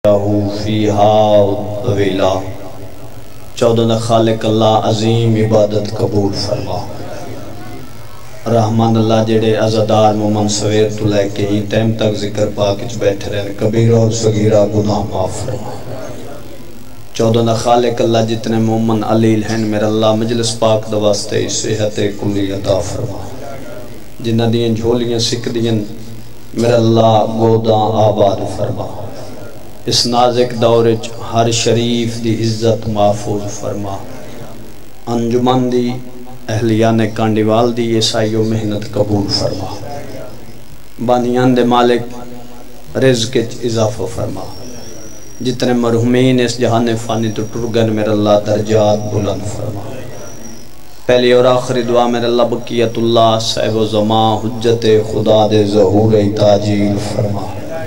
فیہا طویلا۔ چودہ خالق اللہ عظیم عبادت قبول فرما۔ رحمان اللہ جڑے عزادار مومن سویر تو لے کے ہی ٹائم تک ذکر پاک اچ بیٹھے رہنے، کبیرہ اور صغیرہ گناہ معاف فرما۔ چودہ خالق اللہ جتنے مومن علیل ہیں میرا اللہ مجلس پاک دواستے صحت کلی عطا فرما۔ جنہ دیں جھولیاں سکھ دیں میرا اللہ گوداں آباد فرما۔ اس نازک دورج ہر شریف دی عزت محفوظ فرما۔ انجمن دی اہلیان کانڈیوال دی عیسائیو محنت قبول فرما۔ بانیان دے مالک رزق اضافہ فرما۔ جتنے مرحومین اس جہان فانی تو ٹرگن میرا اللہ درجات بلند فرما۔ پہلی اور آخری دعا میرا اللہ بقیت اللہ صاحب و زمان حجت خدا دے ظہور تاجیل فرما۔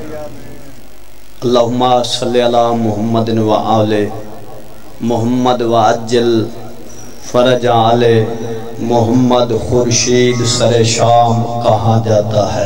اللہم صلی علی محمد و آل محمد و عجل فرج آل محمد۔ خورشید سر شام کہاں جاتا ہے؟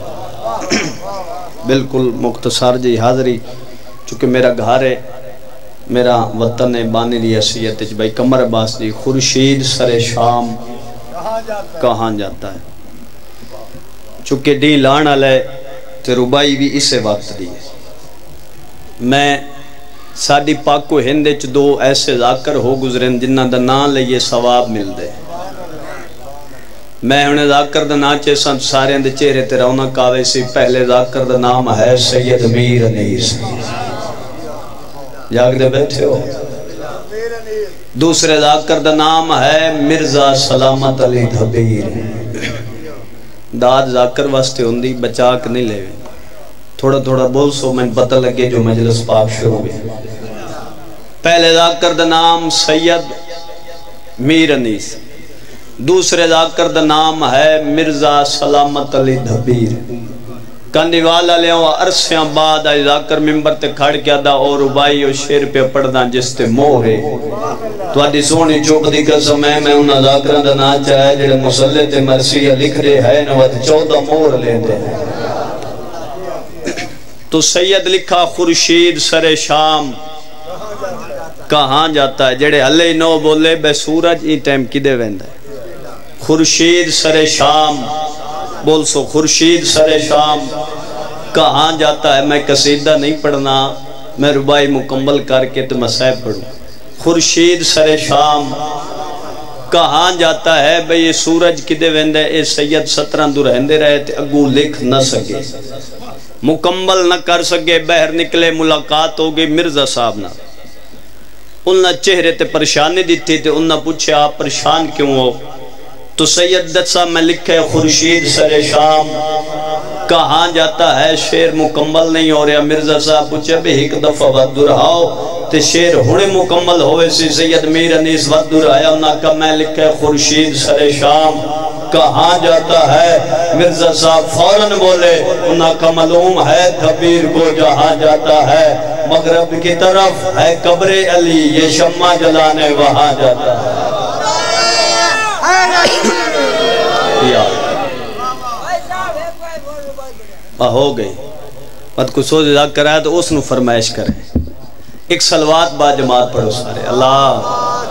بالکل مختصر جی حاضری، چونکہ میرا گھر ہے، میرا وطن ہے، بانی دی حیثیت بھائی قمر عباس دی خورشید سر شام کہاں جاتا ہے؟ چونکہ ڈی لانا لے تے ربائی بھی اسے وقت دی ہے۔ میں ساڑی پاکو ہندے چ دو ایسے ذاکر ہو گزرین جنہ دا نام لئیے ثواب مل دے۔ میں انہیں ذاکر دا نام چیسان سارے اندے چہرے تے رونق آوے سی۔ پہلے ذاکر دا نام ہے سید میر انیس، جاگ دے بیٹھے ہو۔ دوسرے ذاکر دا نام ہے مرزا سلامت علی دھبیر۔ داد ذاکر واسطے ہوندی بچاک نہیں لے گئے، تھوڑا تھوڑا بول سو میں پتہ لگے جو مجلس پاک شروع ہوئے۔ پہلے ذاکر دا نام سید میر انیس، دوسرے ذاکر دا نام ہے مرزا سلامت علی دھبیر۔ کانڈیوالا لے ہوں عرصیاں بعد آئی ذاکر ممبر تے کھڑ کیا دا اور ربائی اور شیر پہ پڑھدا جس تے مورے تو آدھی سونی چوک دی قسم ہے میں انہا ذاکران دا نا چاہے جڑے مسلح تے مرسیہ لکھ رہے ہیں نوات 14 مور لے دے۔ تو سید لکھا خورشید سر شام کہاں جاتا ہے؟ جڑے اللہ نو بولے بے سورج ای ٹائم کی دے ویندہ ہے۔ خورشید سر شام بول سو، خورشید سر شام کہاں جاتا ہے؟ میں قصیدہ نہیں پڑھنا، میں ربائی مکمل کر کے تو مسائب پڑھوں۔ خورشید سر شام کہاں جاتا ہے؟ بھئی یہ سورج کدے ویندے؟ اے سید 17 دور ہندے رہے تھے، اگو لکھ نہ سکے، مکمل نہ کر سکے۔ بہر نکلے ملاقات ہو گئی مرزا صاحب نہ، انہاں چہرے تے پریشانی دیتی تھے، انہاں پوچھے آپ پریشان کیوں ہو؟ تو سید دت صاحب میں لکھے خورشید سر شام کہاں جاتا ہے؟ شیر مکمل نہیں ہو رہا۔ مرزا صاحب پوچھے بھی ایک دفعہ ود دراؤ تے شیر ہونے مکمل ہوئے سی۔ سید میر انیس ود درایا، انہاں کا میں لکھے خورشید سر شام کہاں جاتا ہے؟ مرزا صاحب فوراً بولے، انہاں کا معلوم ہے دھبیر کو جہاں جاتا ہے، مغرب کی طرف ہے قبر علی، یہ شمع جلانے وہاں جاتا ہے۔ ہو گئی بات کو سوچ ذاک کرایا تو اس نو فرمائش کریں۔ ایک صلوات با جماعت پڑھو سارے، اللہ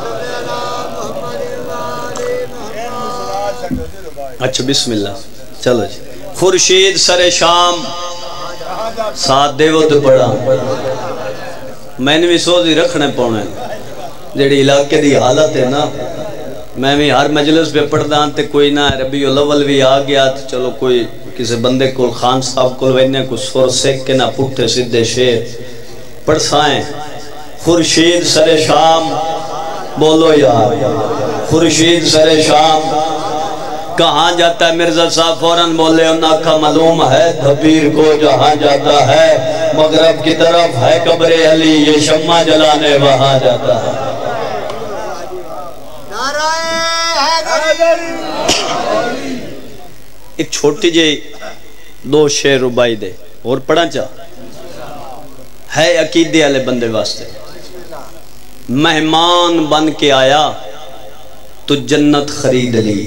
اچھا بسم اللہ چلو جی۔ خورشید سر شام ساتھ دیو تو پڑھا، میں نے بھی سوچ رکھنے پونے جیڑی علاقے دی حالت ہے نا، میں بھی ہر مجلس پہ پڑھدا تے کوئی نہ ربیع الاول بھی آ گیا تو چلو کوئی کسی بندے کو خان صاحب کو وینے کو سور سیکھ کے نہ پٹھے سدھے شیر پڑھ سائیں۔ خورشید سر شام بولو یار، خورشید سر شام کہاں جاتا ہے؟ مرزا صاحب فوراً بولے، انہاں کا معلوم ہے دھبیر کو جہاں جاتا ہے، مغرب کی طرف ہے قبر علی، یہ شمع جلانے وہاں جاتا ہے۔ ایک چھوٹی جی دو شیر ربائی دے اور پڑھا چاہ ہے عقیدے والے بندے واسطے۔ مہمان بن کے آیا تو جنت خرید لی۔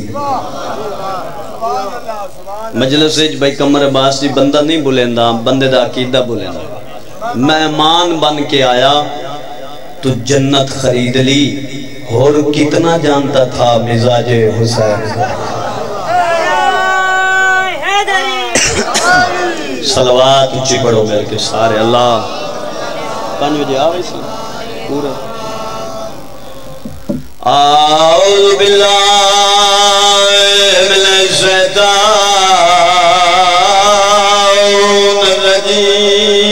مجلس بھائی قمر عباس جی بندہ نہیں بولیندا، بندے دا عقیدہ بولیندا۔ مہمان بن کے آیا تو جنت خرید لی، اور کتنا جانتا تھا مزاج حسین۔ صلوات اچھی پڑھو مل کے سارے اللہ 5 بجے آوے سی پورا۔ اعوذ باللہ من الشیطان الرجیم،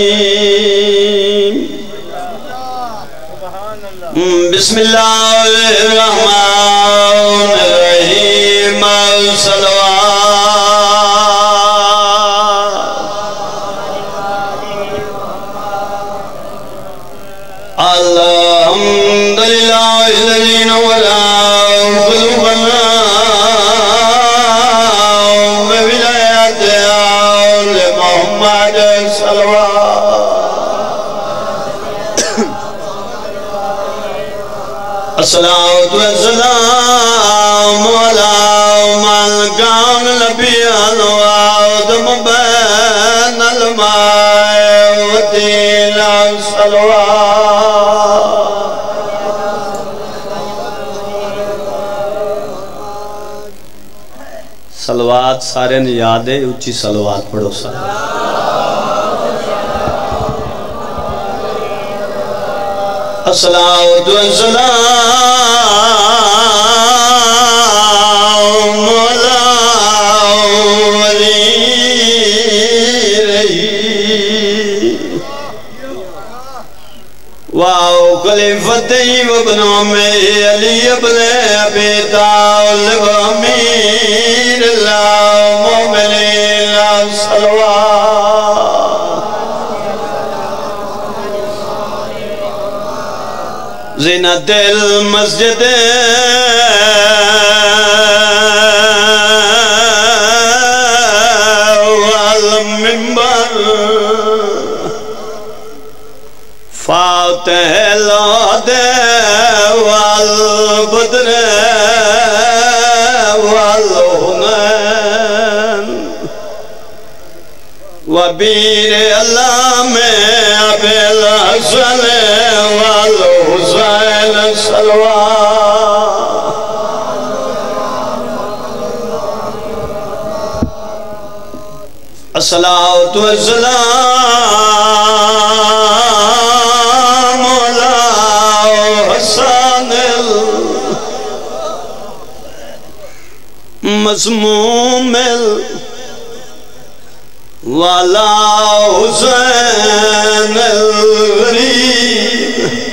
بسم اللہ الرحمن الرحیم، الحمدللہ الذی نور قلوبنا بولایت آل محمد صلوات۔ الصلاۃ والسلام علی من کان نبیا وآدم بین الماء والطین، صلوات۔ صلوات سارے نے یاد ہے، اچھی صلوات پڑھو سارے۔ الصلاۃ والسلام علی ولی رہی واو خلیفتہ وابن علی ابن ابی طالب امیر المؤمنین، صلوات۔ زینت المسجد والمنبر، فاتح العہد والبدر والحنین، وبیر اللہ میں ابی الحسن والحسین، صلوات۔ الصلاۃ والسلام علی حسن المسموم والا حسین الغریب۔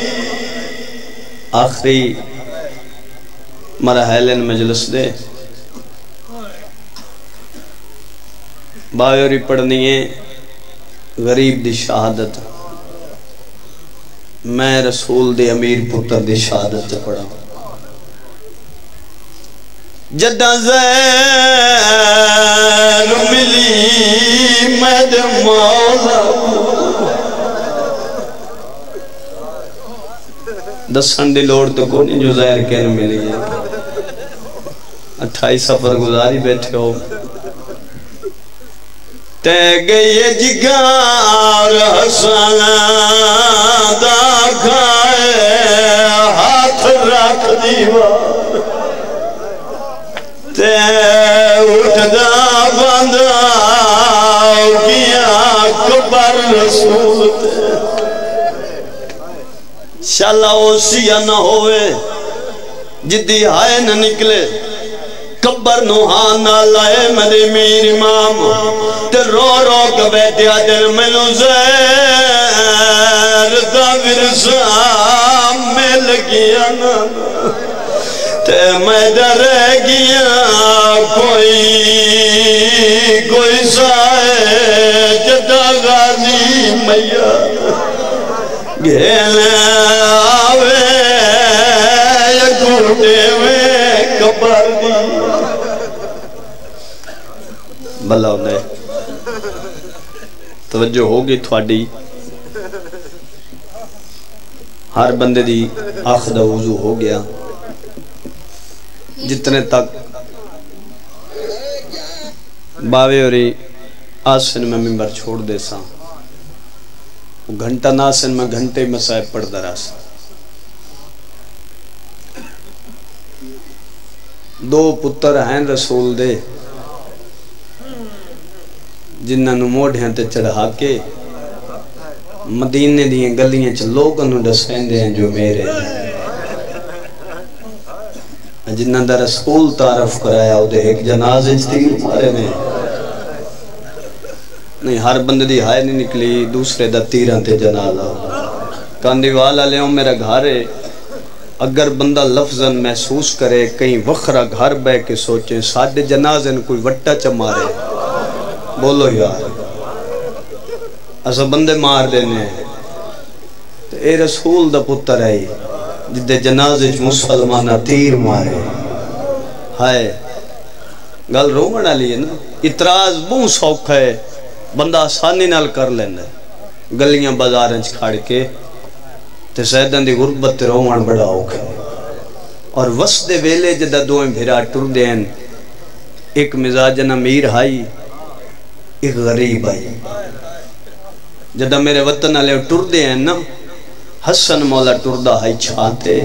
آخری مراحل مجلس دے بایوری پڑھنی ہے، غریب دی شہادت، میں رسول دے امیر پتر دی شہادت پڑھا۔ جدہ زیر ملی مد مولا، دسن دی لوڑ تو کو نہیں جو زہر کہنے ملی ہے، 28 سفر گزاری بیٹھے ہو، تے گئی جگار حسن دا کھائے ہاتھ رکھ دیوار، تے اٹھدا بندہ کیا قبر رسول تے، شالا اوسیہ نہ ہوئے جدی ہائے نہ نکلے، قبر نوحانا لائے میرے میر امام، تے رو رو کے بیٹھیا دل مینو زہر دا ورثہ مل گیا نا، تے میں ڈر گیا کوئی سائے جدہ غازی میاں گھیلے آوے یا گھوٹے میں قبر دی۔ بھلا انہیں توجہ ہوگی تھوڑی، ہر بندے دی آخدہ وضو ہو گیا، جتنے تک باوے اور آسن میں ممبر چھوڑ دے سا، گھنٹہ ناسن میں گھنٹے مسائب پڑھ دراس دو پتر ہیں رسول دے جنہاں نو موڑیاں تے چڑھا کے مدینے دیاں گلیاں چ لوگاں نو دسیندے ہیں جو میرے جنہاں دا رسول تعارف کرایا او دے ایک جنازے چ تیر مارے نے نہیں ہر بندے دی ہائے نہیں نکلی دوسرے دا تیراں تے جنازہ کاندی والا لیوں میرا گھر ہے اگر بندہ لفظاً محسوس کرے کہیں وخرا گھر بے کے سوچیں ساڑھے جنازے نے کوئی وٹا چمارے بولو یار ایسا بندے مار دینے تو اے رسول دا پتر ہے جدے جنازے مسلمانہ تیر مارے ہائے گل رومن علی ہے نا اتراز بہت سوکھ ہے بندہ آسانی نال کر لینا گلیاں بازارنچ کھاڑ کے تے سیدن دی غربت تے رومن بڑا ہوکھا اور وسط ویلے جدہ دوئیں بھیرا ٹر دین ایک مزاجن امیر ہائی ایک غریب آئی جدہ میرے وطن علیہ ٹر دین نا حسن مولا ٹردہ ہائی چھانتے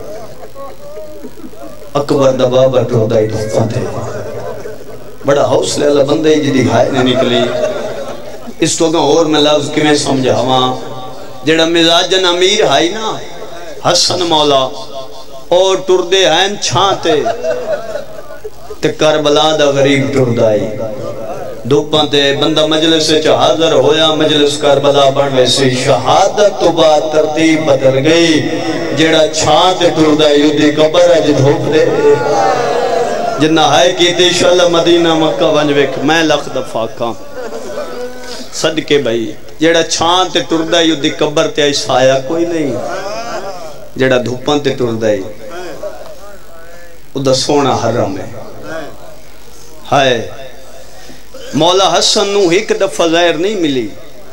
اکبر دا بابا ٹردہ ہی ٹھپاتے بڑا حوصلے اللہ بندے جدی ہائے نے نکلی اس تو اور میں لفظ کمیں سمجھا ہواں جڑا مزاجن امیر ہائی نا حسن مولا اور ٹردے ہیں چھانتے تے کربلا دا غریب ٹردائی دوپاں تے بندہ مجلس سے حاضر ہویا مجلس کربلا بن ویسی شہادت تو بعد ترتیب بدل گئی جڑا چھانتے ٹردائی یودی قبر ہے جد ہوپ دے جنہ ہائے کی تیشالہ مدینہ مکہ ونجوک میں لکھ دفعہ کام صدقے بھائی جیڑا چھان تے ٹردہ یو دی قبر تے آئی سایہ کوئی نہیں جیڑا دھوپاں تے ٹردہ ہی او دا سونا حرم ہے ہائے مولا حسن نو ایک دفعہ ظاہر نہیں ملی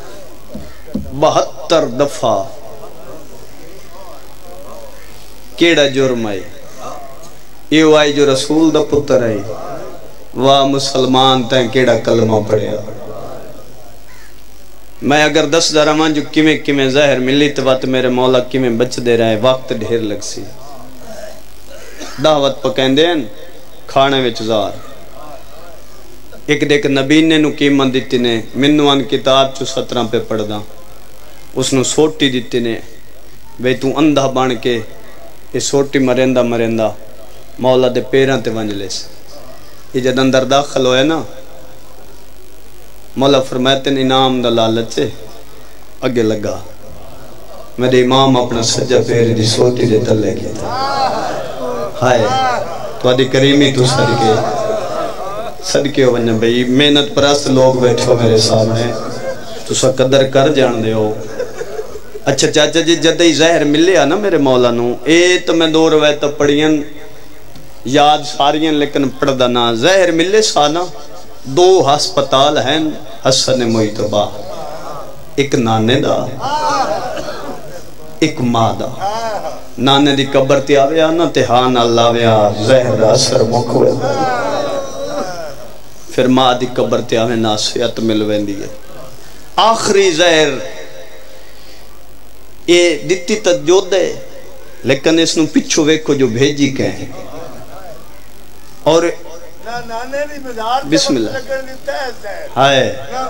72 دفعہ کیڑا جرم ہے یہ آئی جو رسول دا پتر ہے واہ مسلمان تین کیڑا کلمہ پڑھیا میں اگر 10 درمان جو کمیں ظاہر ملی تو بات میرے مولا کمیں بچ دے رہے وقت ڈھیر لگ سی دعوت پکین دین کھانے وچ زار ایک دیکھ نبی نے نو قیمت دیتی نے منوان کتاب چو 17 پہ پڑھ دا اس نو سوٹی دیتی نے بے تو اندھا بان کے یہ سوٹی مرندہ مولا دے پیران تے ونجلے سے یہ جد اندر داخل ہوئے نا مولا فرماتے ہیں انعام دا لالت سے اگے لگا میرے امام اپنا سجا پیر دی سوٹی دے تلے کی تھا ہائے تو آدھی کریمی تو صدقے ہو بنیا بھئی محنت پرست لوگ بیٹھے ہو میرے سامنے تو سا قدر کر جان دے ہو اچھا چاچا جی جدہی ظاہر ملیا نا میرے مولا نو اے تو میں 2 روایتہ پڑھین یاد سارین لیکن پڑھدا نا ظاہر ملے سانا 2 ہسپتال ہیں حسن محتبہ ایک نانے دا ایک ماں دا نانے دی قبر تے آویا نا تہان اللہ ویا زہر اثر مکوے پھر ماں دی قبر تے آوے ناسیت ملوین دیئے آخری زہر یہ دیتی تجود ہے لیکن اس نو پچھو ویکھو جو بھیجی کہیں اور بسم اللہ ہائے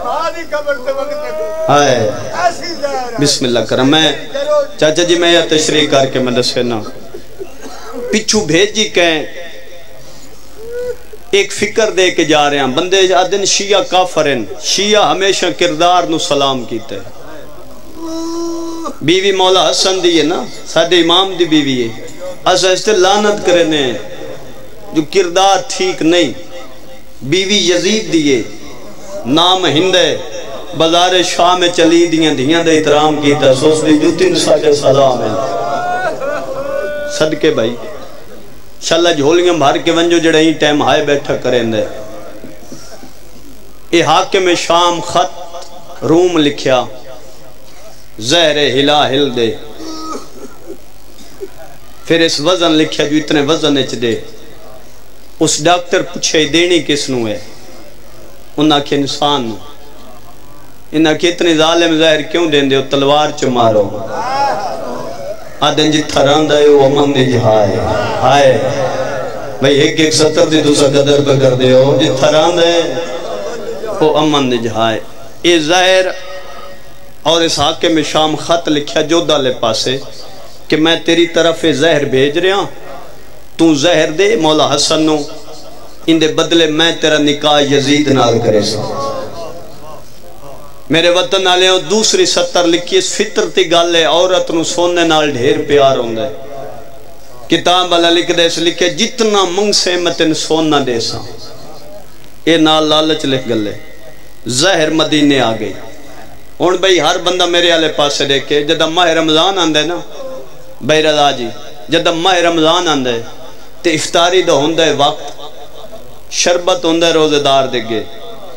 ہائے بسم اللہ کرم میں چاچا جی میں یہ تشریح کر کے میں دسے نا پچھو بھیجی کہیں ایک فکر دے کے جا رہے ہیں بندے آدن شیعہ کافرن شیعہ ہمیشہ کردار نو سلام کیتے بیوی مولا حسن دیئے نا ساڑھے امام دی بیوی ہے ایسا اس تے لانت کرنے جو کردار ٹھیک نہیں بیوی یزید دیئے نام ہندے بازار شاہ میں چلی دیاں دے احترام کیتا سوس دی جو 3 ساڑھے سلام ہے صدقے بھائی شاللہ جھولیاں بھار کے ونجو جڑا ہی ٹائم ہائے بیٹھا کریں دے اے حاکم شام خط روم لکھیا زہر ہلا ہل دے پھر اس وزن لکھیا جو اتنے وزن اچ دے اس ڈاکٹر پوچھے دینی کس نو ہے انہاں کے انسان نو انہاں کی اتنی ظالم زہر کیوں دیں دے ہو تلوار چ مارو آدھن جتھا راندہ ہے وہ امن دی جہائے ہائے بھئی ایک ایک 70 دی دوسرا قدر پہ کر دے ہو جتھا راندہ ہے وہ امن دی جہائے یہ زہر اور اس حاکم شام خط لکھیا جودہ لے پاسے کہ میں تیری طرف زہر بھیج رہا ہوں تو زہر دے مولا حسن نو ان دے بدلے میں تیرا نکاح یزید نال کرے سا میرے وطن آلے ہوں دوسری 70 لکھی اس فطرتی گالے عورت نو سونے نال ڈھیر پیار ہوں گے کتاب والا لکھ دے اس لکھے جتنا منگ سے میں تین سونا دے سا یہ نال لالچ لکھ گلے زہر مدینے آ گئی ہون بھئی ہر بندہ میرے آلے پاس سے دیکھے جدہ ماہ رمضان آندے نا بھئی رضا جی جدہ ماہ رمضان آندے تے افطاری دا ہوندے وقت شربت ہوندے روزے دار دے گے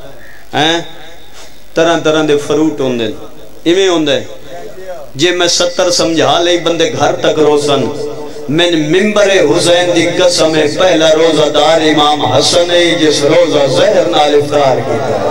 طرح طرح دے فروٹ ہوندے ایویں ہوندے جے میں 70 سمجھا لئی بندے گھر تک روزن من ممبر حسین دی قسم پہلا روزہ دار امام حسن ہے جس روزہ زہر نال افطار کیتا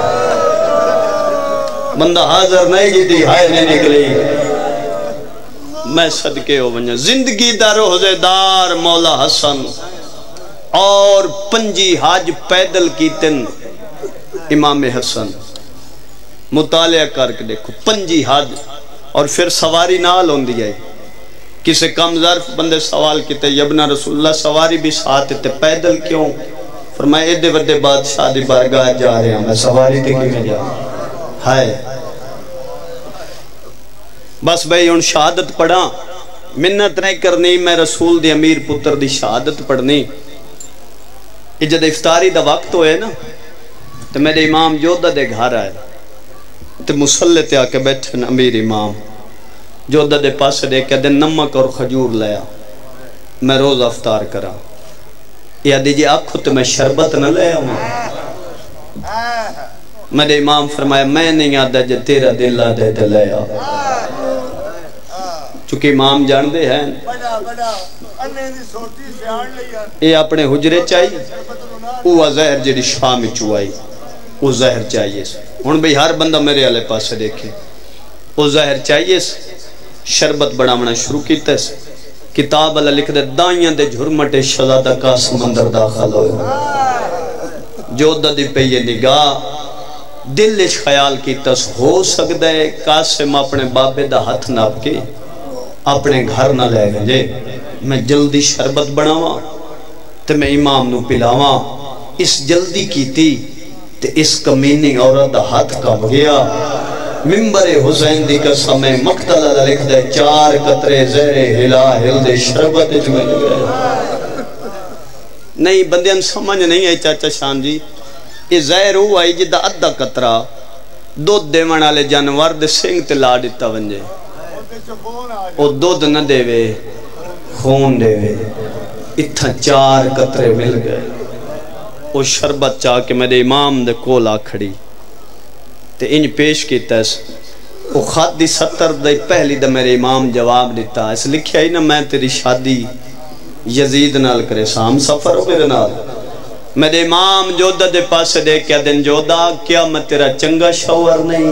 بندہ حاضر نہیں جی ہائے نہیں نکلی میں صدقے ہو بنیا زندگی دا روزے دار مولا حسن اور 5 حج پیدل کیتن امام حسن مطالعہ کر کے دیکھو 5 حج اور پھر سواری نال ہوں دی ہے کسے کم ظرف بندے سوال کیتے یبنا رسول اللہ سواری بھی ساتھ تے پیدل کیوں فرمائے ایدے ودے بادشاہ دی بارگاہ جا رہے ہیں میں سواری تے کی میں جا ہائے بس بھئی ان شہادت پڑھا منت نہیں کرنی میں رسول دی امیر پتر دی شہادت پڑھنی جد افطاری دا وقت ہوئے نا تو میرے امام جودہ دے گھر آئے تو مسلح تے آکے بیٹھے امیر امام جودہ دے پاس دے کہ دے نمک اور خجور لیا میں روز افطار کرا یا دیجئے آنکھو تو میں شربت نہ لیا ہوں میرے امام فرمایا میں نہیں آدھا جے تیرا دل آدھے دے لیا چونکہ امام جان دے ہیں یہ اپنے حجرے چاہیے وہ زہر جڑی شام چوائی وہ زہر چاہیے ہن بھئی ہر بندہ میرے والے پاس دیکھے وہ زہر چاہیے شربت بڑھاونا شروع کیتا ہے کتاب والا لکھ دے دائیاں دے جھرمٹے شہزادہ کا سمندر داخل ہوئے جودہ دی پہ یہ نگاہ دل اچ خیال کیتا ہو سکتا ہے قاسم اپنے بابے دا ہاتھ ناپ کے اپنے گھر نہ لے گئے میں جلدی شربت بناواں تے میں امام نو پلاواں اس جلدی کیتی تے اس کمینی عورت دا ہاتھ کم گیا ممبر حسین دی قسم مقتل لکھ دے 4 قطرے زہر ہلا ہل دے شربت جمع گئے نہیں بندیاں سمجھ نہیں آئی چاچا شان جی یہ زہر ہوا ہے جدہ ادھا قطرہ دودھ دیوان والے جانور دے سنگ تے لا دیتا ونجے او دودھ نہ دے وے خون دے وے اتھا 4 قطرے مل گئے او شربت چاہ کے میرے امام دے کولا کھڑی تے انج پیش کیتا ہے او خط دی 70 دے پہلی دے میرے امام جواب دیتا اس لکھیا ہی نا میں تیری شادی یزید نال کرے سام سفر ہو میرے نال میرے امام جودہ دے پاس دے کیا دن جودہ کیا میں تیرا چنگا شوہر نہیں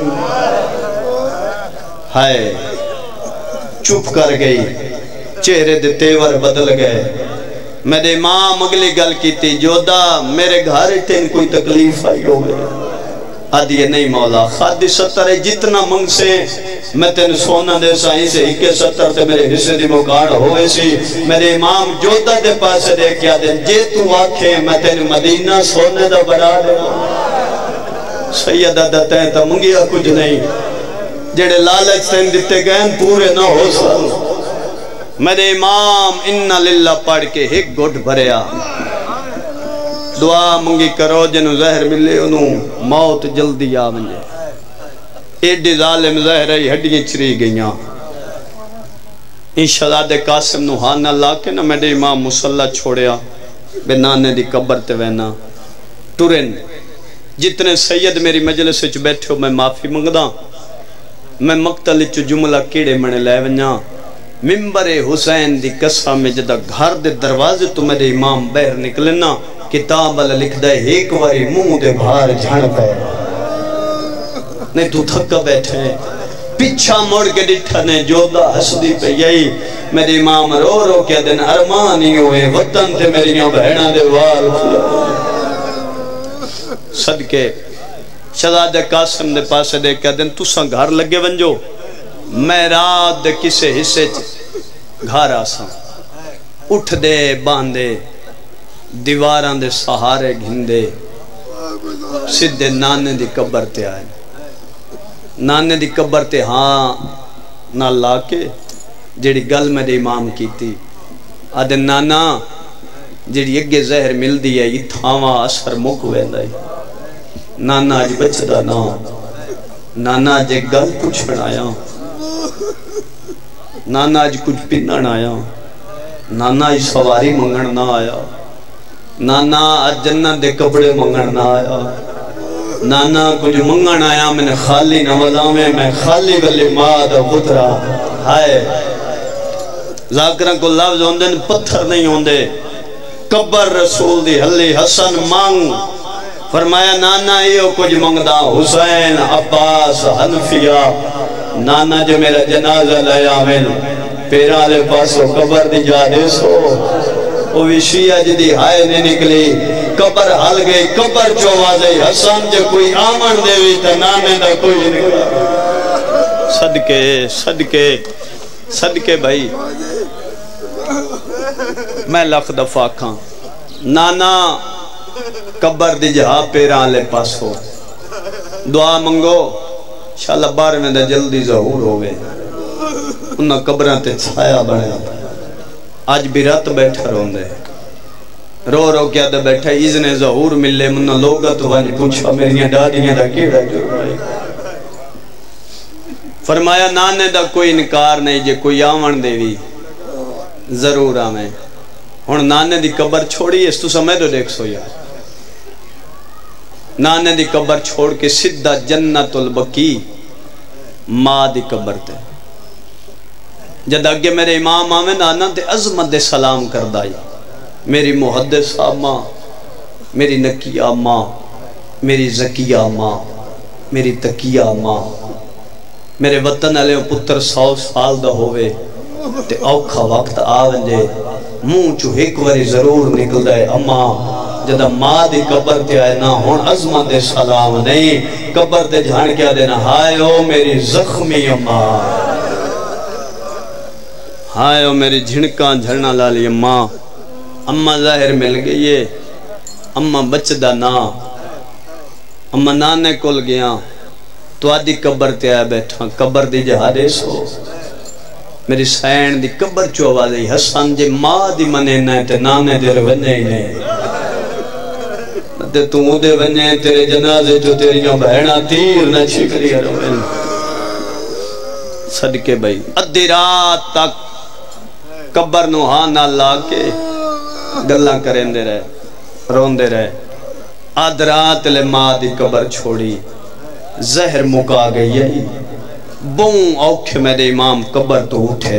ہائے چپ کر گئی چہرے دے تیور بدل گئے میرے امام اگلی گل کی تھی جودہ میرے گھر تین کوئی تکلیف آئی ہو گئے آدھیے نہیں مولا خادی 70 ہے جتنا منگ سے میں تین سونا دے سائیں سے 70 تے میرے حصے دی مکاڑ ہوئے سی میرے امام جودہ دے پاس دے کیا دے جے تو آکھے میں تین مدینہ سونے دا بڑا دے سیدہ دتیں تا منگیا کچھ نہیں جڑے لالچ تین دیتے گئے پورے نہ ہو سن میرے امام انہا للہ پڑھ کے ایک گھٹ بھریا دعا منگی کرو جنہوں زہر ملے انہوں موت جلدی آ منجے ایڈی ظالم زہر ہے ہڈیاں چری گئیاں ان شہزاد قاسم نو ہاں اللہ کے نا میرے امام مسلح چھوڑیا بے نانے دی قبر تے وینا ٹورن جتنے سید میری مجلس وچ بیٹھے ہو میں معافی منگدا میں مقتل وچ جملہ کیڑے منے لے ونجاں ممبر حسین دی قسم میں جدا گھر دے دروازے تو میرے امام باہر نکلنا کتاب والا لکھ دے ایک واری منہ دے باہر جھڑ پے نہیں تو تھکا بیٹھے پیچھا موڑ کے ڈٹھا نے جودا حسدی پہ یہی میری امام رو رو کیا دن ارمان ہی ہوئے وطن تھے میری یوں بہنہ دے وال صدقے شہزادہ قاسم دے پاسے دے کیا دن تُساں گھر لگے ونجو میں رات دے کسے حصے گھر آساں اٹھ دے باندے دیواراں دے سہارے گھندے سدھے نانے دی قبر تے آئے نانے دی قبر تے ہاں نہ لا کے جیڑی گل میں دے امام کی تھی آدھے نانا جیڑی اگے زہر مل دی ہے یہ تھاواں اثر مک ویندہ ہے نانا آج بچدا نا نانا آج ایک گل پوچھن آیا نانا آج کچھ پنن آیا نانا آج سواری منگن نہ آیا نانا آج جنت دے کپڑے منگن نہ آیا نانا کچھ منگن آیا میں نے خالی نہ وزامے میں خالی گلی ماں دا خطرہ ہائے ذاکرہ کو لفظ ہوندے پتھر نہیں ہوندے قبر رسول دی حلی حسن مانگ فرمایا نانا یہ کچھ منگدا حسین عباس حنفیہ نانا جو میرا جنازہ لے آمین پیرا لے پاسو قبر دی جا دے سو وہ شیعہ جدی ہائے نہیں نکلی قبر حل گئی قبر چوازے حسن جو کوئی آمن دے وی تا نانے دا کوئی نکلا صدقے صدقے صدقے بھائی میں لکھ دفعہ کھاں نانا قبر دی جہاں پیران لے پاس ہو دعا منگو انشاءاللہ بار میں دے جلدی ظہور ہوئے انہاں قبران تے چھایا بڑھے آج بھی رات بیٹھا رون دے رو رو کیا دے بیٹھا اذن ظہور ملے منہ لوگا تو وانج پوچھا میریاں ڈاڈیاں دا کیڑا جو بھائی فرمایا نانے دا کوئی انکار نہیں جے کوئی آمن دے بھی ضرور آمیں ہون نانے دی قبر چھوڑی اس تو سمجھ دو دیکھ سو یار نانے دی قبر چھوڑ کے سدھا جنت البقی ماں دی قبر تے جد آگے میرے امام آمین نانا تے عظمت دے سلام کر دائی میری محدث ماں میری نکیہ ماں میری زکیہ ماں میری تکیہ ماں میرے وطن علیہ پتر 100 سال دا ہوئے تے اوکھا وقت آونجے منہ چو ایک واری ضرور نکل دائے اماں جدہ ماں دی قبر تے آئے نہ ہون عظمت دے سلام نہیں قبر تے جھان کیا دینا ہائے او میری زخمی اماں ہائے او میری جھنکاں جھرنا لالی اماں اماں ظاہر مل گئی ہے اماں بچدہ نا اماں نانے کل گیا تو آدھی قبر تے آئے بیٹھا قبر دی جہادے سو میری سین دی قبر چوہ دی حسن جے ماں دی منے نائے تے نانے دے رونے ہی نہیں تے تو دے ونے تیرے جنازے جو تیریاں بہنہ تیر نہ چھکری رونے صدقے بھائی ادھی رات تک قبر نو ہاں نہ لا کے گلہ کریں دے رہے رون دے رہے آدھ رات لے ماں دی قبر چھوڑی زہر مکا گئی ہے بون اوکھے میرے امام قبر تو اٹھے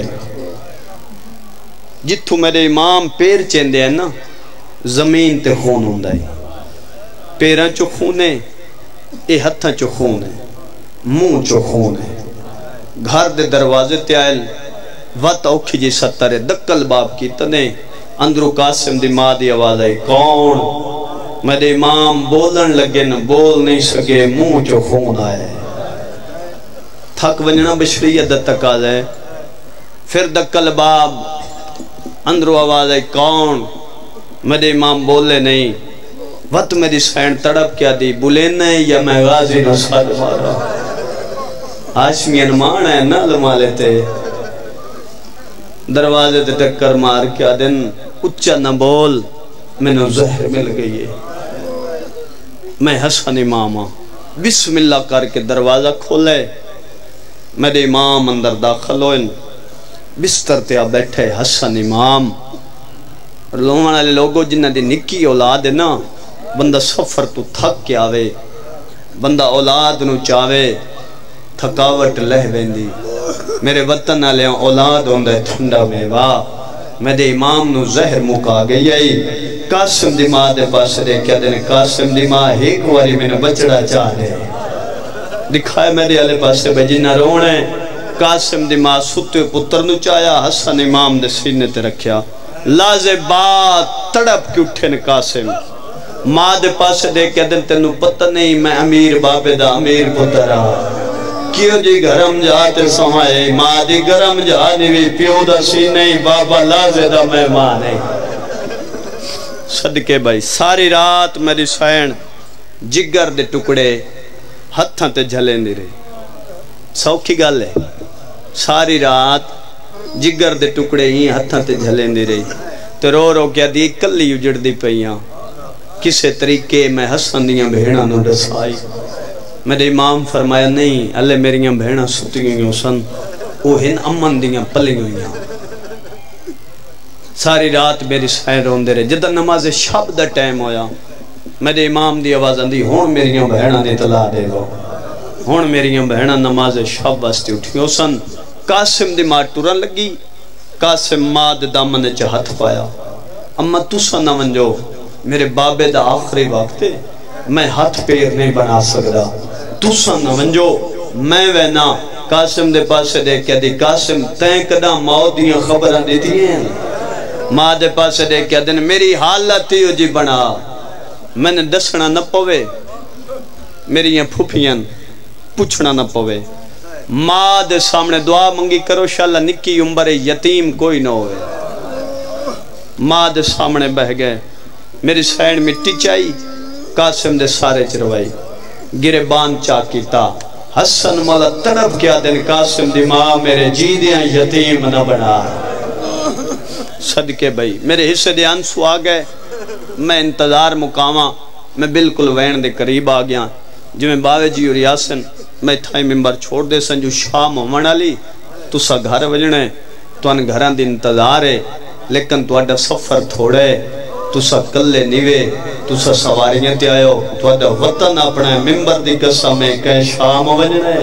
جتھو میرے امام پیر چیندے ہیں نا زمین تے خون ہوندہ ہے پیران چو خون ہے اے ہتھاں چو خون ہے منہ چو خون ہے گھر دے دروازے تے آئل وقت اوکھی جی سترے دکل باپ کی تنے اندرو قاسم دی ماں دی آواز آئی کون میرے امام بولن لگے نہ بول نہیں سکے منہ چو خون آئے تھک ونجنا بشریت تک آ جائے پھر دکل باب اندرو آواز آئی کون میرے امام بولے نہیں وقت میری سین تڑپ کیا دی بولے نہیں یا میں غازی نصار مارا ہاشمی انمان ہے نہ لما لیتے دروازے تے ٹکر مار کیا دن اچھا نہ بول میں نے زہر مل گئی ہے میں حسن امام بسم اللہ کر کے دروازہ کھولے میرے امام اندر داخل ہوئے بستر تے بیٹھے حسن امام لوگوں والے لوگوں جنہ دی نکی اولاد ہے نا بندہ سفر تو تھک کے آوے بندہ اولاد نو چاوے تھکاوٹ لہ بیندی میرے وطن والے اولاد ہوندے ٹھنڈا میں واہ میرے امام نو زہر مکا گئی ہے قاسم دی ماں دے پاس رے کیا دینے قاسم دی ماں ایک واری میں نے بچڑا چاہ لے دکھائے میرے علیہ پاسے بھائی نہ رونے قاسم دی ماں ستے پتر نو چایا حسن امام دے سینے تے رکھیا لازے بات تڑپ کی اٹھے نے قاسم ماں دے پاسے دے کے دن تینو پتہ نہیں میں امیر بابے دا امیر پترا کیوں جی گرم جاتے سمائے ماں دی گرم جانی بھی پیو دا سینے بابا لازے دا مہمان ہے صدقے بھائی ساری رات میری سین جگر دے ٹکڑے ہتھاں تے جھلے نہیں رہے سوکھی گل ہے ساری رات جگر دے ٹکڑے ہی ہتھاں تے جھلے نہیں رہی تو رو رو کیا دی کلی اجڑ دی پئیاں کسے طریقے میں حسن دیاں بھیڑاں نو دسائی میرے امام فرمایا نہیں اللہ میریاں بھیڑاں ستی گئیوں سن وہ ہن امن دیاں پلی گئیاں ساری رات میری سائن رون دے رہے جدہ نماز شب دا ٹائم ہویا میرے امام دی آواز اندھی ہون میریاں بہنہ نے اطلاع دے گو ہون میریاں بہنہ نماز شب باستی اٹھیوں سن قاسم دی ماں ٹورن لگی قاسم ماں دے دامن چاہت پایا اما تُسا نہ ونجو میرے بابے دا آخری وقت میں ہاتھ پیر نہیں بنا سکتا تُسا نہ ونجو میں وینا قاسم دے پاسے دے کیا دی قاسم تین قدام موت دیاں خبران دیتی ہیں ماں دے پاسے دے کیا دن میری حالت ہی جی بنا میں نے دسنا نہ پوے میری یہ پھوپیاں پوچھنا نہ پوے ماں دے سامنے دعا منگی کرو شاءاللہ نکی عمر یتیم کوئی نہ ہوئے ماں دے سامنے بہ گئے میری سین مٹی چائی قاسم دے سارے چروائی گرے بان چاکیتا حسن مولا تڑپ کیا دن قاسم دی ماں میرے جی دیاں یتیم نہ بنا صدقے بھائی میرے حصے دے انسو آگئے میں انتظار مقامہ میں بالکل وین دے قریب آگیا جو میں باوے جی اور یاسن میں تھائی ممبر چھوڑ دے سن جو شام ہومن علی تو سا گھر وجنے تو ان گھران دی انتظار ہے لیکن تو اڈا سفر تھوڑے تو سا کلے نیوے تو سا سواریاں تے آئے ہو تو اڈا وطن اپنے ممبر دی قسم میں کہیں شام وجنے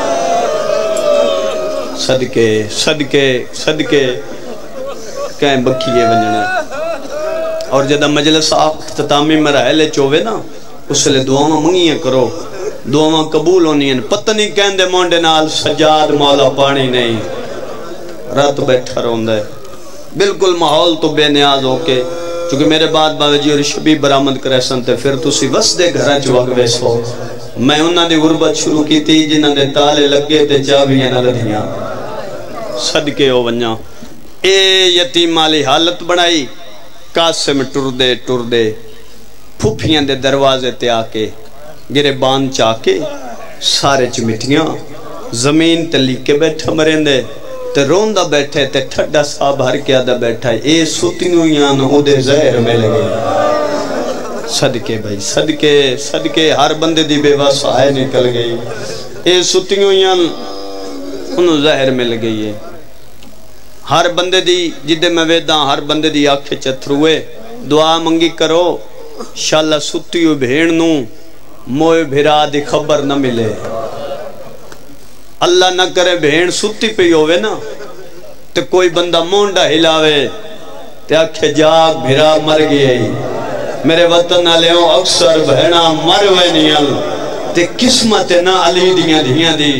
صدقے صدقے صدقے کہیں بکیے وجنے اور جدہ مجلس اختتامی مرحلے چووے نا اس لئے دعاواں منگیاں کرو دعاواں قبول ہونی ہیں پتہ نہیں کہندے مونڈے نال سجاد مولا پانی نہیں رات بیٹھا روندہ ہے بالکل ماحول تو بے نیاز ہو کے چونکہ میرے بعد باوجی اور شبی برآمد کرے سنتے پھر تو سی وس دے گھرہ چوکوے سو میں انہاں دی غربت شروع کی تھی جنہاں دے تالے لگے تے چاویاں نہ لدھیاں صدقے ہو ونجا اے یتیم مالی حالت بنائی قاسم ٹر دے پھوپیاں دے دروازے تے آکے گرے بان چاکے سارے چمٹیاں زمین تے لیکے بیٹھا مرندے تے روندہ بیٹھے تے ٹھڑا صاحب ہر کیا دا بیٹھا اے سوتنیوں یہاں او دے زہر میں لگے صدقے بھائی صدقے صدقے ہر بندے دی بے واسائے نکل گئی اے سوتنیوں یہاں انہوں زہر میں لگئی ہے ہر بندے دی جدے میں ویداں ہر بندے دی آنکھیں چتروے دعا منگی کرو شاءاللہ ستیو بھیڑنو موئے بھیرا دی خبر نہ ملے اللہ نہ کرے بھیڑ ستی پہ ہوئے نا تو کوئی بندہ مونڈا ہلاوے تے آنکھیں جاگ بھیرا مر گئی میرے وطن علیہوں اکثر بھیڑا مروے نیل تے قسمت نہ علی دیاں دیاں دی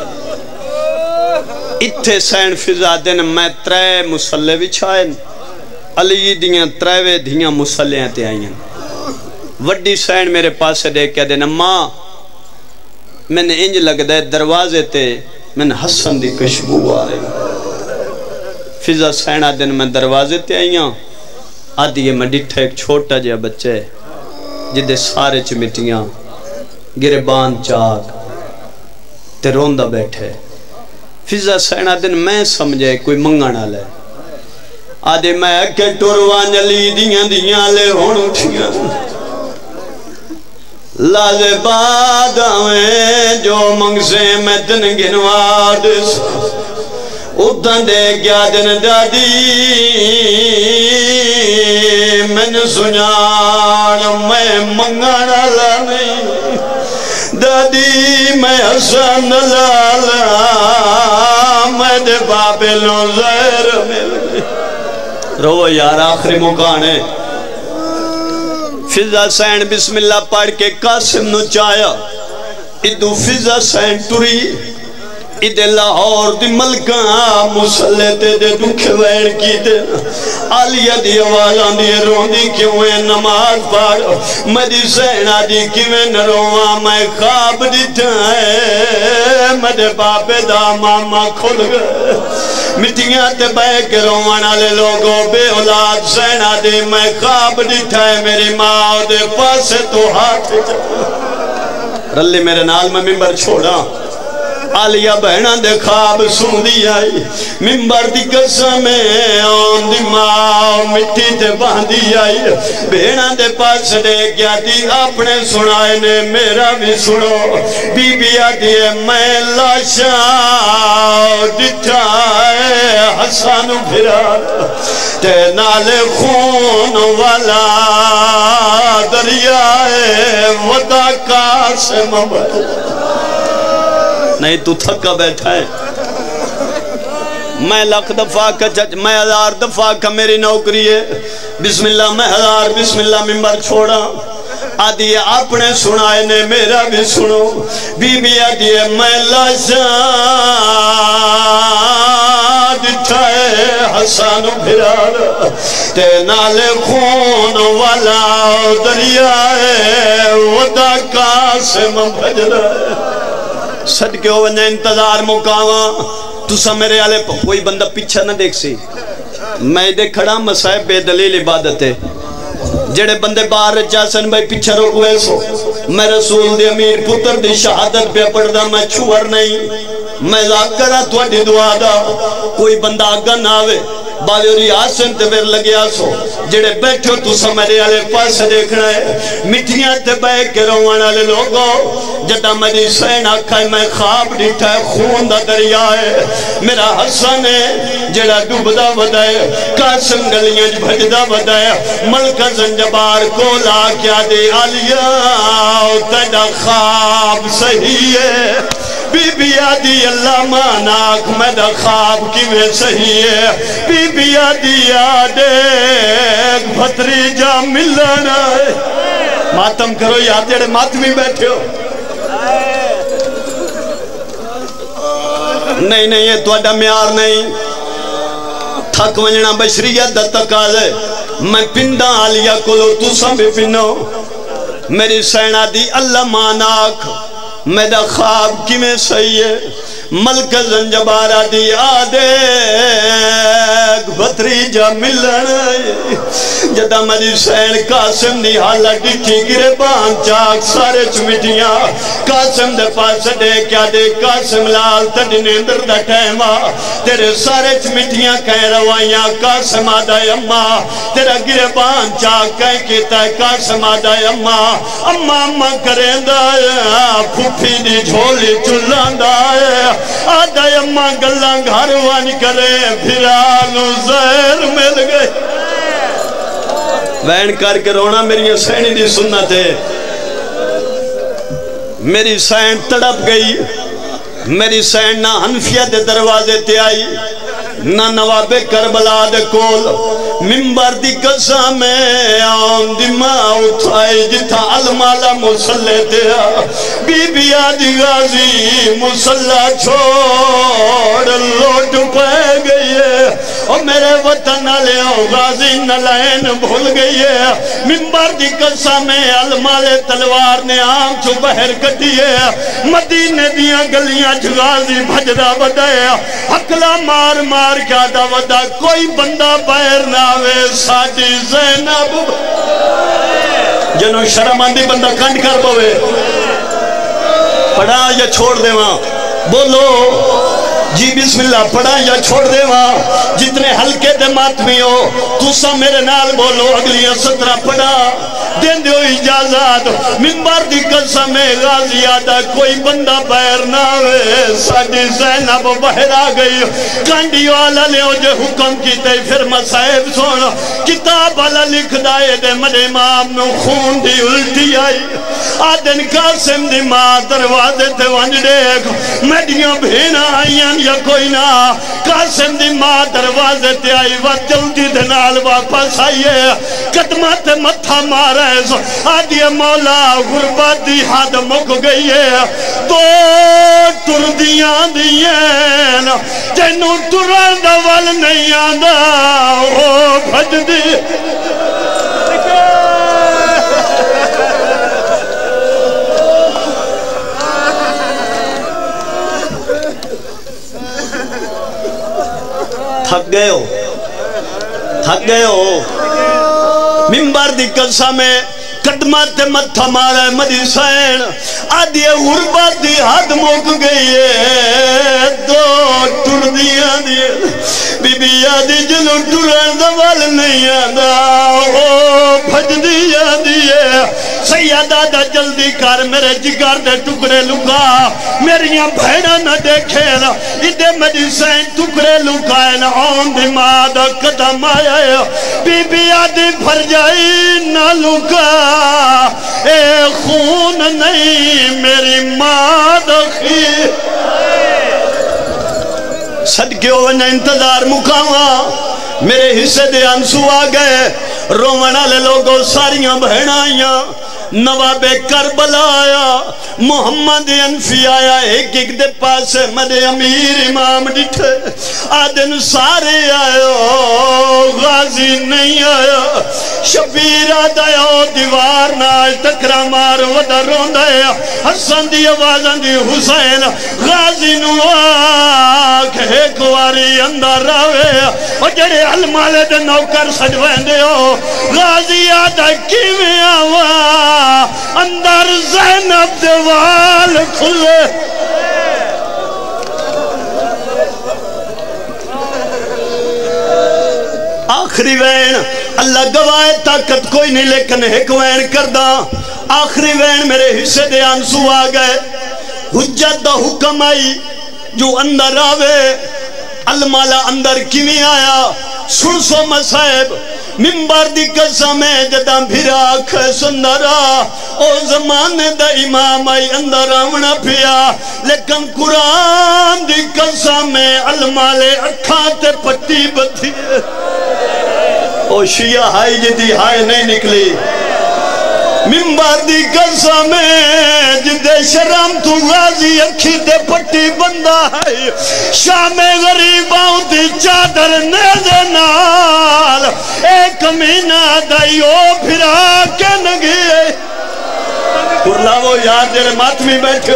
اتھے سین فضا دن میں ترے مسلے وچھائن علی دیاں تریوے دیاں مسلیاں تے آئین وڈی سین میرے پاس دے کیا دن ماں میں نے انج لگ دے دروازے تے میں نے حسن دی کشبو آ رہی فضا سین دن میں دروازے تے آئیاں آدھی یہ میں ڈٹھا ایک چھوٹا جیا بچے جدے سارے چمٹیاں گربان چاک تے روندہ بیٹھے فضا سینا دن میں سمجھے کوئی منگانا لے آدھے میں اکھے ٹوروان جلی دیاں لے ہون اٹھیاں لازے باد آویں جو منگ سے میں دن گنواد ادھن دے گیا دن دادی میں سنیان میں منگانا لانے دادی میں حسن لالا میں دے بابلوں زہر مل گئی رو یار آخری مکانے فضا سین بسم اللہ پڑھ کے قاسم نو چایا ادو فضا سینٹوری ادھے لاہور دی ملکاں مسلے تے دے دکھ وین کی دے آلیہ دی آوازاں دی روندی کیوں ہے نماز پڑھ مدی سینہ دی کیوں نہ رواں میں خواب دیتا ہے مدے باپے دا ماما کھل گئے مٹیاں تے بے کے روانا لے لوگوں بے اولاد سینہ دی میں خواب دیتا ہے میری ماں دے پاسے تو ہاتھ رلی میرے نال میں ممبر چھوڑا آلیہ بہنہ دے خواب سن دی آئی ممبر دی قسمیں آن دی ماں مٹی تے باندھی آئی بہنہ دے پاس دے گیا دی اپنے سنائے نے میرا بھی سنو بی بی آدھی ہے میں لاشا دٹھا ہے حسن پھرا تے نال خون والا دریائے ودا قاسم نہیں تو تھکا بیٹھا ہے میں لاکھ دفعہ کا میں 1000 دفعہ کا میری نوکری ہے بسم اللہ میں 1000 بسم اللہ ممبر چھوڑا آدھی اپنے سنائے نے میرا بھی سنو بی بی آدھی ہے میں لاشا دٹھا ہے حسن پھرار تے نال خون والا دریائے ودا قاسم بھجر صدقے ہو ونجا انتظار مقاما تو سا میرے آلے کوئی بندہ پیچھا نہ دیکھ سی میں دے کھڑا مسائب بے دلیل عبادت ہے جڑے بندے باہر چاسن بھائی پیچھا روک ہوئے سو میں رسول دی امیر پتر دی شہادت پہ پڑھ دا میں چھوڑ نہیں میں ذاکرہ تو اڈی دعا دا کوئی بندہ آگا نہ آوے بالیوری آسن تے بیر لگیا سو جڑے بیٹھو تو سمیرے آلے پاس دیکھنا ہے مٹھیاں تے بے کے روانا لے لوگو جڑا مجھے سین آکھا ہے میں خواب ڈیٹھا ہے خون دا دریا ہے میرا حسن ہے جڑا ڈوبدا ودائے قاسم گلیاں بھجدا ودائے ملکہ زنجبار کو لا کیا دے آلیا تیڑا خواب صحیح ہے بی بی آدھی اللہ ماناک میں دا خواب کی میں صحیح ہے بی بی آدھی آدھے بھتری جا ملنا ہے ماتم کرو یاد جڑے ماتمی بیٹھے ہو نہیں یہ تو اڈا میار نہیں تھک ونجنا بشریت دا تقاضے میں پندہ آلیا کلو تو سمیں پنو میری سینہ دی اللہ ماناک میرا خواب کی میں صحیح ہے ملک زنجبارہ دی آدھے بھتری جا ملن جدہ مجھے سین قاسم دی حالہ ڈٹھی گرے بان چاک سارے چمیٹیاں قاسم دے پاس دے کیا دے قاسم لال تڑی نیندر دا ٹیمہ تیرے سارے چمیٹیاں کہیں روائیاں قاسم آدھائی اممہ تیرا گرے بان چاک کہیں کیتا ہے قاسم آدھائی اممہ کریں دائے پھوپی دی جھولی چلان دائے آدھائی اممہ گلہ گھر وانی کرے پھرانو زہر مل گئے وین کر کے رونا میری سینی دی سنت ہے میری سین تڑپ گئی میری سین نہ حنفیہ دے دروازے تے آئی نہ نواب کربلا دے کول ممبر دی قسم آن دی ماں اٹھائی جتھا المالا مسلح دیا بی بی آدھی غازی مسلح چھوڑ لوٹ پہ گئی ہے اور میرے وطن علیہ غازی نلائن بھول گئی ہے ممبر دی قسم المالے تلوار نے آم چھو بہر کٹی ہے مدینے دیاں گلیاں غازی بھجدہ بدایا حقلہ مار مار کیا دا ودا کوئی بندہ بہر ناوے ساجی زینب جنہوں شرم آندی بندہ کنڈ کر بوے پڑھا یا چھوڑ دے وہاں بولو جی بسم اللہ پڑھا یا چھوڑ دے وہاں جتنے ہلکے دے ماتمی ہو تو سا میرے نال بولو اگلی 17 پڑھا دین دیو اجازت ممبر دی قسم غازی آدھا کوئی بندہ بہر نہ ہوئے ساڑی زینب بہر آ گئی کانڈی والا لے ہو جو حکم کیتے پھر مسائب سونا کتاب والا لکھ دائے دے مدے امام نو خون دی الٹی آئی آدھن قاسم دی ماں دروازے تے ونج دیکھ میڈیاں بھینا آئیاں یا کوئی نہ قاسم دی ماں دروازے تے آئی وقت جلدی دنال واپس آئیے قدمہ تے متھا مارا ہے آدھی مولا غربت دی حد مک گئی ہے تو ٹردیاں دیئن جنوں ٹران دا وال نہیں آندا او بھج دی تھک گئے ہو ممبر دی قسم ہے قدمت متھا مارا ہے مدی سین آدھی غربت دی حد مک گئی ہے دو ٹردیاں دی بی بی آدھی جنوں ٹران دا وال نہیں آندا او بھج دی آدھی ہے سیدہ دا جلدی کر میرے جگر دے ٹکڑے لکا میریاں بھیڑا نہ دیکھیں ادھے مدی سین ٹکڑے لکائیں آن دی ماں دا قدم آیا ہے بی بی آدھی بھر جائی نہ لکا اے خون نہیں میری ماں دا خیر صدقے ہوئے انتظار مکاوا میرے حصے دے انسو آگئے رومنہ لے لوگوں ساریاں بہنائیاں نواب کربلا آیا محمد انفی آیا ایک ایک دے پاس مدے امیر امام ڈٹھے آدن سارے آئے غازی نہیں آیا شبیر آدھایا دیوار ناج تکرا مار ودہ روندایا حسن دی آوازن دی حسین غازی نو آکھ ایک واری اندر راوے اور جڑے علمالے دے نوکر سجوین دے ہو غازی آدھا کیویں آوا اندر زینب دیوال کھلے آخری وین اللہ گواہ طاقت کوئی نہیں لیکن ایک وین کردہ آخری وین میرے حصے دے آنسو آگئے حجت دا حکم آئی جو اندر آوے المالا اندر کیویں آیا سن سو مسائب ممبر دی قسم ہے جدہ بھرا آکھے سندرا او زمانے دا امام آئی اندر آونا پیا لیکن قرآن دی قسم ہے المالے اکھاتے پٹی بتھی او شیعہ ہائی جدی ہائی نہیں نکلی ممبر دی قسم ہے جدے شرم تو غازی اکھی تے پٹی بندہ ہے شام غریباں دی چادر نیزے نال ایک مینہ دائیو پھرا کے نگیے اللہ وہ یاد جرے ماتمی بیٹھے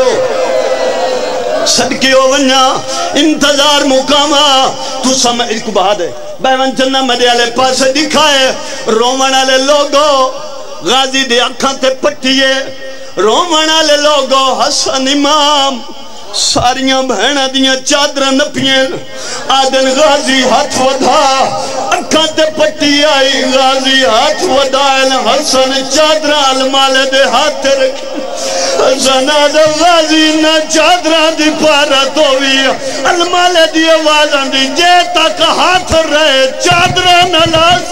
ہو صدقے ہو ونیا انتظار مقامہ تو سمجھ اس کو بہا دے بیون چنہ مدے آلے پاسے دکھائے رومن آلے لوگو غازی دے اکھاں تے پٹیے رومن آلے لوگو حسن امام ساریاں بہنہ دیاں چادرہ نپیاں آدن غازی ہاتھ ودا اکھاں تے پٹی آئی غازی ہاتھ ودا حسن چادرہ علمالے دے ہاتھ تے رکھیں حسن آدھا غازی نہ چادرہ دی پارت ہوئی علمالے دی آوازاں دی جے تک ہاتھ رہے چادرہ نہ لاز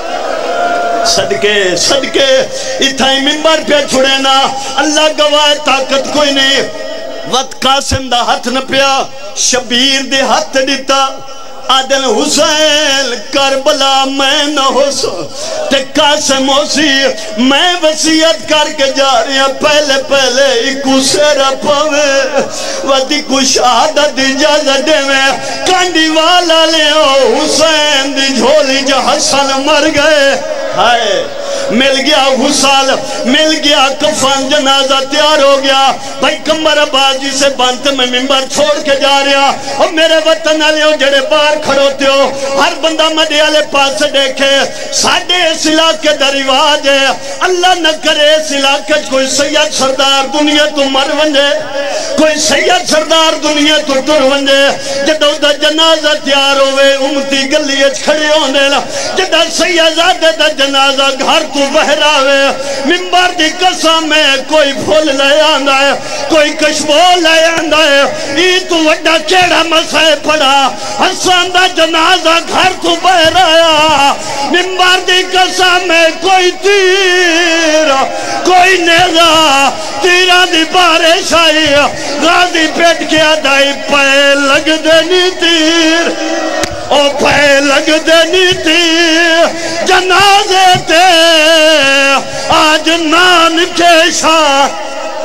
صدقے صدقے اتھائی ممبر پہ چھڑے نا اللہ گواہ طاقت کوئی نہیں وقت قاسم دا ہاتھ نہ پیا شبیر دے ہاتھ دیتا آدن حسین کربلا میں نہ ہو سو تے قاسم ہو سی میں وسیعت کر کے جا رہی ہوں پہلے ایکو سیرہ پاوے ودی کو شہادت اجازت دے میں کانڈی والا لے ہو حسین دی جھولی جو حسن مر گئے ہائے مل گیا غسال مل گیا کفن جنازہ تیار ہو گیا بھائی کمبر عباس جی سے بانتے میں ممبر چھوڑ کے جا رہا اور میرے وطن آلے ہو جڑے باہر کھڑوتے ہو ہر بندہ مدی آلے پاس سے دیکھے ساڑھے اس علاقے دا رواج ہے اللہ نہ کرے اس علاقے کوئی سید سردار دنیا تو مر ونجے کوئی سید سردار دنیا تو ٹر ونجے جدہ دا جنازہ تیار ہوئے امتی گلیت کھڑے ہونے جدہ سیدزادے دا جنازہ گھر تو بہراوے ممبر دی قسم میں کوئی پھول لے آندہ ہے کوئی کشبو لے آندہ ہے ای تو وڈا کیڑا مسئے پڑا حسان دا جنازہ گھر تو بہرایا ممبر دی قسم میں کوئی تیر کوئی نیزہ تیرہ دی بارش آئی غازی پیٹ کے آدھائی پے لگ دینی تیر او پے لگ دینی تیر جنازے تے آج نان کے شاہ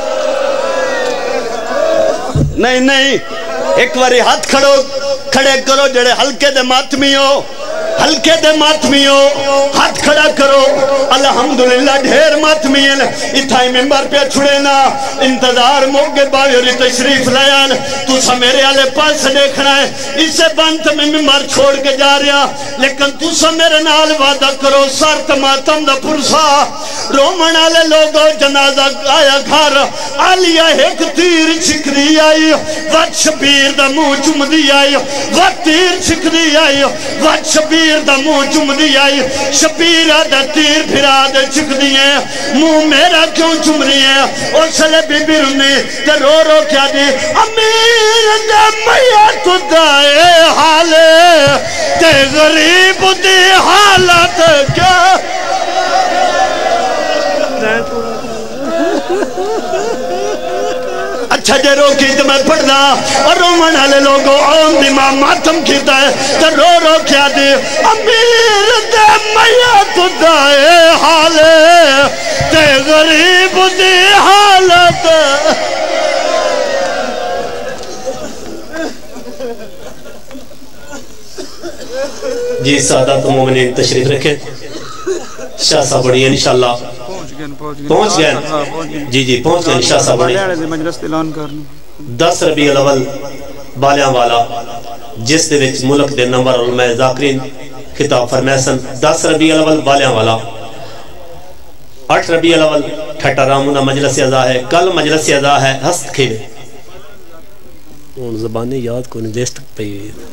نہیں ایک باری ہاتھ کھڑے کرو جڑے ہلکے دے ماتمیوں ہاتھ کھڑا کرو الحمدللہ ڈھیر ماتمین اتھائی ممبر پہ چھڑے نا انتظار موگے باوری تشریف لیان تو سا میرے آلے پاس دیکھنا ہے اسے بانت میں ممبر چھوڑ کے جا رہا لیکن تو سا میرے نال وعدہ کرو سارت ماتم دا پرسا رومن آلے لوگوں جنازہ آیا گھر آلیا ایک تیر چھکری آئی وقت شبیر دا منہ چم دی آئی وقت تیر چھکری آئی وقت شبیر دا منہ چم دی آئی شبیرہ دا تیر پھرا دے چک دیئے منہ میرا کیوں چم رہی ہے اور سلے بی بی رنے تے رو رو کیا دی امیر دے میت دائے حالے تے غریب دی حالت کیا اچھا جے رو کی تو میں پڑھنا اور رومن آلے لوگوں آن دی ماں ماتم کیتا ہے تو رو رو کیا دی امیر دے میت دائے حالے تے غریب دی حالت جی سادات مومنین تشریف رکھیں شاہ صاحب بڑی ہے انشاءاللہ پہنچ گئے جی پہنچ گئے شاہ صاحب بڑی 10 ربیع الاول بالیاں والا جس دے وچ ملک دے نمبر علماء ذاکرین خطاب فرمیسن 10 ربیع الاول بالیاں والا 8 ربیع الاول ٹھٹا رامونہ مجلس ازا ہے کل مجلس ازا ہے ہست کھیلے ان زبانی یاد کو نہیں دیست پہ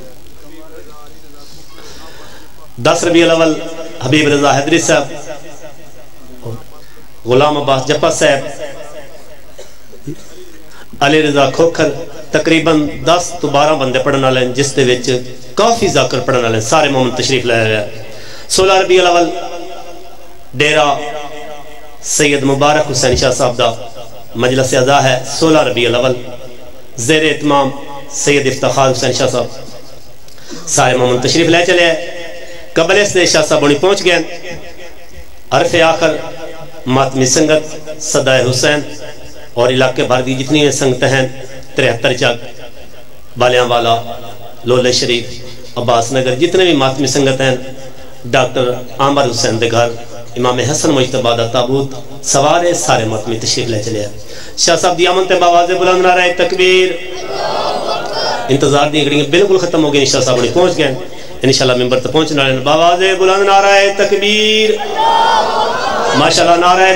10 ربیع الاول حبیب رضا حیدری صاحب غلام عباس جپا صاحب علی رضا کھوکھر تقریباً 10 تو 12 بندے پڑھنا لیں جس دے وچ کافی ذاکر پڑھنا لیں سارے مومن تشریف لے رہے ہیں 16 ربیع الاول ڈیرہ سید مبارک حسین شاہ صاحب دا مجلس ازا ہے 16 ربیع الاول زیر اتمام سید افتخار حسین شاہ صاحب سارے مومن تشریف لے چلے قبل اس نے شاہ صاحب بڑی پہنچ گئے عرف آخر ماتمی سنگت صدائے حسین اور علاقے بھر دی جتنی سنگتیں ہیں 73 چاک بالیاں والا لولے شریف عباس نگر جتنے بھی ماتمی سنگت ہیں ڈاکٹر عامر حسین دے گھر امام حسن مجتبہ دا تابوت سوارے سارے ماتمی تشریف لے چلے شاہ صاحب دی آمن تے باواز بلند نعرہ تکبیر انتظار دی گھڑیاں بالکل ختم ہو گئی شاہ صاحب بڑی پہنچ گئے انشاءاللہ ممبر تک پہنچنا ہے باواز بلند نعرہ تکبیر ماشاءاللہ نعرہ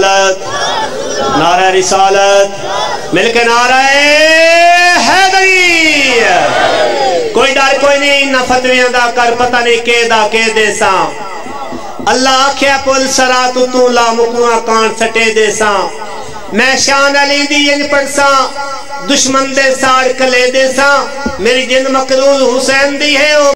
رسالت مل کے نعرہ حیدری کوئی ڈر کوئی نہیں نہ فتویاں دا کر پتہ نہیں کے دے ساں اللہ آکھیا پل سرا تو لا مکواں کان سٹے دے ساں میں شان علی دی ین پڑساں دشمن دے ساڑ کلے دے ساں میری جن مقرول حسین دی ہے